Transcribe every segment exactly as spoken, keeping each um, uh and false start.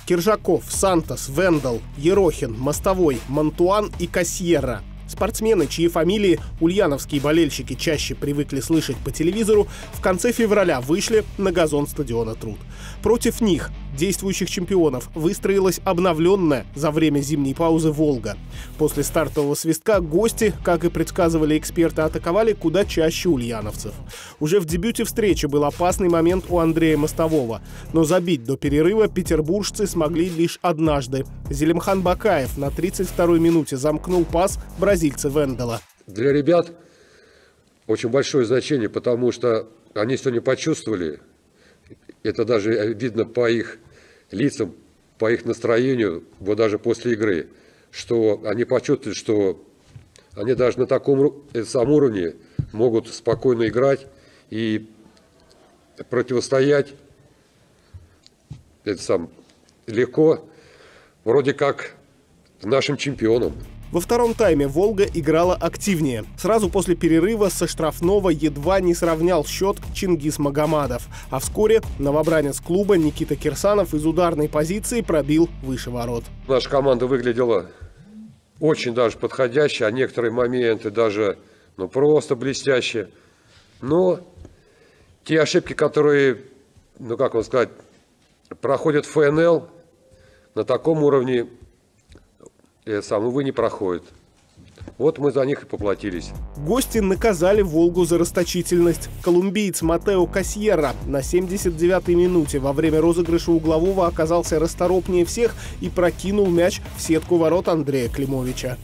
Киржаков, Сантос, Вендел, Ерохин, Мостовой, Мантуан и Касьерра. Спортсмены, чьи фамилии ульяновские болельщики чаще привыкли слышать по телевизору, в конце февраля вышли на газон стадиона «Труд». Против них, действующих чемпионов, выстроилась обновленная за время зимней паузы «Волга». После стартового свистка гости, как и предсказывали эксперты, атаковали куда чаще ульяновцев. Уже в дебюте встречи был опасный момент у Андрея Мостового, но забить до перерыва петербуржцы смогли лишь однажды. Зелимхан Бакаев на тридцать второй минуте замкнул пас бразильца Вендела. Для ребят очень большое значение, потому что они сегодня почувствовали, это даже видно по их лицам, по их настроению, вот даже после игры, что они почувствовали, что они даже на таком самом уровне могут спокойно играть и противостоять это сам, легко, вроде как нашим чемпионам. Во втором тайме «Волга» играла активнее. Сразу после перерыва со штрафного едва не сравнял счет Чингис Магомадов. А вскоре новобранец клуба Никита Кирсанов из ударной позиции пробил выше ворот. Наша команда выглядела очень даже подходяще, а некоторые моменты даже ну, просто блестяще. Но те ошибки, которые, ну как вам сказать, проходят в ФНЛ, на таком уровне сам, увы, не проходит. Вот мы за них и поплатились. Гости наказали «Волгу» за расточительность. Колумбиец Матео Касьерра на семьдесят девятой минуте во время розыгрыша углового оказался расторопнее всех и прокинул мяч в сетку ворот Андрея Климовича.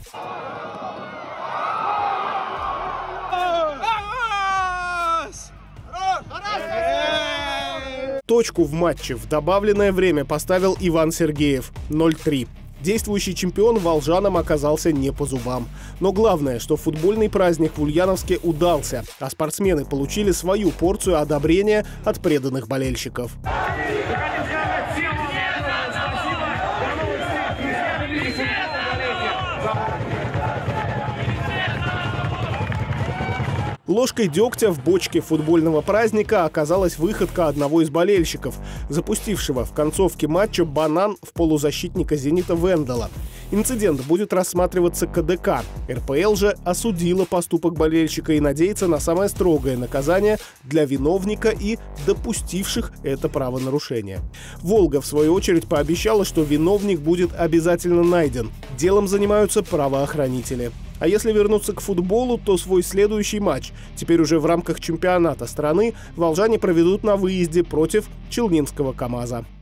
Точку в матче в добавленное время поставил Иван Сергеев – ноль три. Действующий чемпион волжанам оказался не по зубам. Но главное, что футбольный праздник в Ульяновске удался, а спортсмены получили свою порцию одобрения от преданных болельщиков. Ложкой дегтя в бочке футбольного праздника оказалась выходка одного из болельщиков, запустившего в концовке матча банан в полузащитника «Зенита» Вендела. Инцидент будет рассматриваться ка дэ ка. эр пэ эл же осудила поступок болельщика и надеется на самое строгое наказание для виновника и допустивших это правонарушение. «Волга», в свою очередь, пообещала, что виновник будет обязательно найден. Делом занимаются правоохранители. А если вернуться к футболу, то свой следующий матч, теперь уже в рамках чемпионата страны, волжане проведут на выезде против Челнинского КамАЗа.